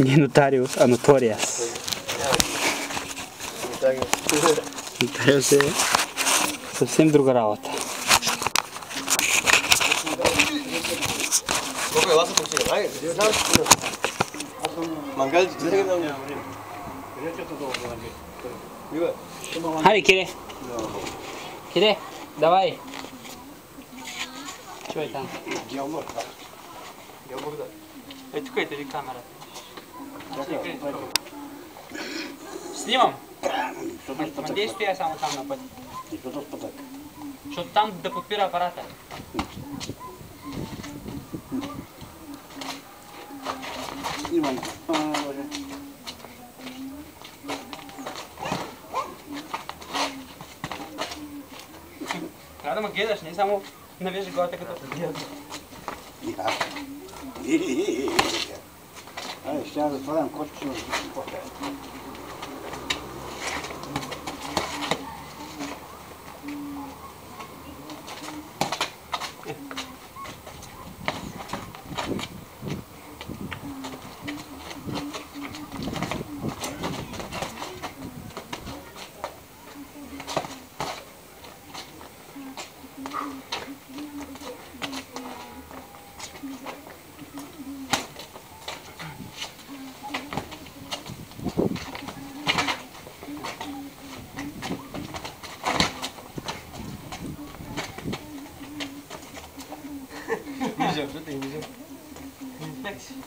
Не нотариус, а ноториас. Нотариус е съвсем друга работа. Колко е ласа почина? Ай, знам, че мангал, че сега да няма време. Хайде, Кире! Кире, давай! Чувай там. Гелбор, да. Гелбор, да. Е, тук е ли камерата? Снимам! Ма дей стоя само там на пътя. Защото там да подпира апарата. Снимам. Трябва да ме гледаш, не само навежда главата като те гледаш. Айде, ще я затворям кочето, но ще покая. Виждам, що те и виждам. Инфекция.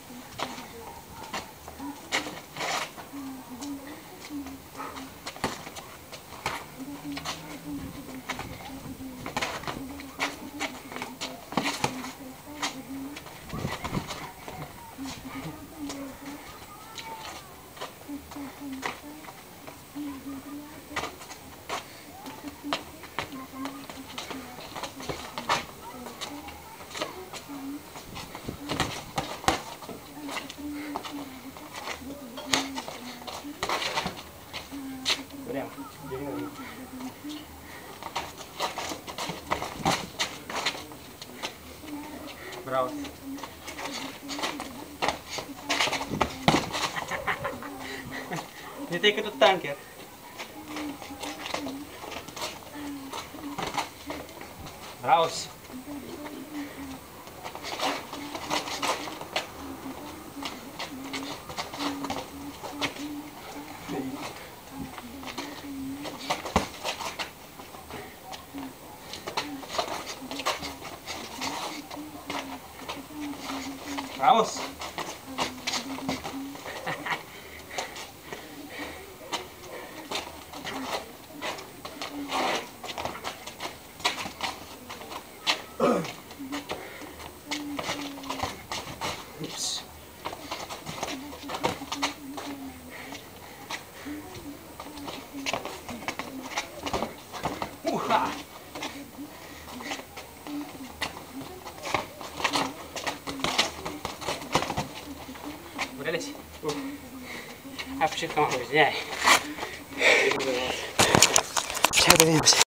Прямо. Браво. Не тъй като танкер. Браво си. Vamos. Ups. Uha. Добре си? Почивка малко, извиняй. Чакай да видим се.